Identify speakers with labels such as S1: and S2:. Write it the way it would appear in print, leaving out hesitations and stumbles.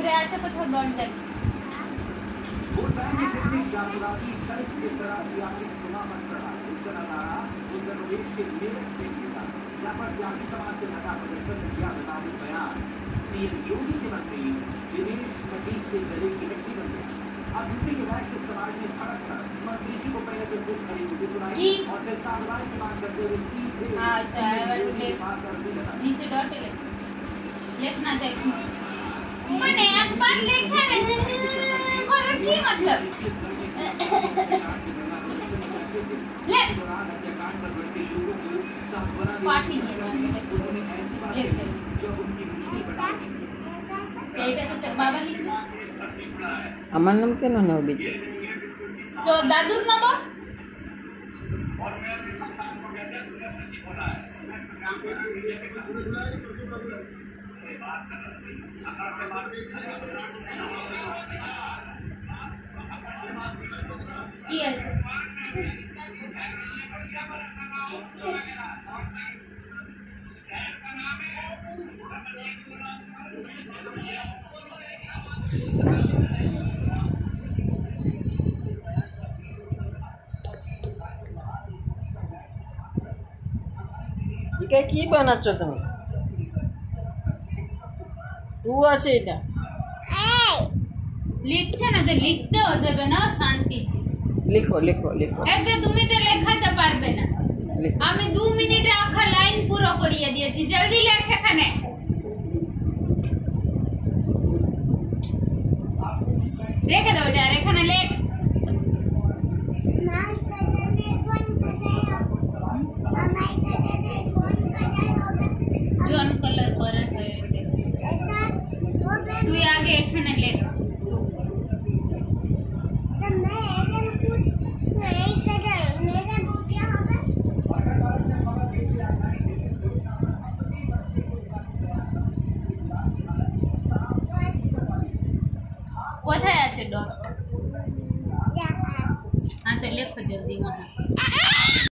S1: ऊपरे आते को थोड़ा डॉट दे
S2: वो टाइम कितनी जागरूकता सच की तरह की आपकी सुना मत चढ़ा उत्तर नजारा उत्तर प्रदेश के मेरठ में था जहां पर जाति समाज के नेता प्रदर्शन में किया विवादित बयान सीएम योगी के मंत्री दिनेश पटेल के गले की हड्डी बन गया। अब दूसरी के वैश्य समाज ने फर्क कर मंत्री जी को पहले तो दुख खड़ी हुई सुनाई और फिर कार्रवाई की मांग करते हुए सीधे
S1: नीचे डॉट लिखना चाहिए मैंने अखबार लिखा है और की मतलब ले पार्टी तो बाबा लिखना
S3: আমার নাম কেন নাও বিচ
S1: তো দাদুর নাম কি আছে
S3: এটা কি বানাচ্ছ তুমি টু আছে এটা
S1: লিখছে না তো লিখতেও দেবে না শান্তি
S3: লিখো লিখো লিখো
S1: এতে তুমি তো লেখাতে পারবে না
S3: লিখো
S1: আমি 2 মিনিটে আখা লাইন পুরো করিয়ে দিয়েছি জলদি লেখ এখানে রেখে দাও এটা এখানে লেখ জন কলার করে তুই আগে এখানে লেখ কোথায় আছে ডট হ্যাঁ তো লেখো জলদি वहां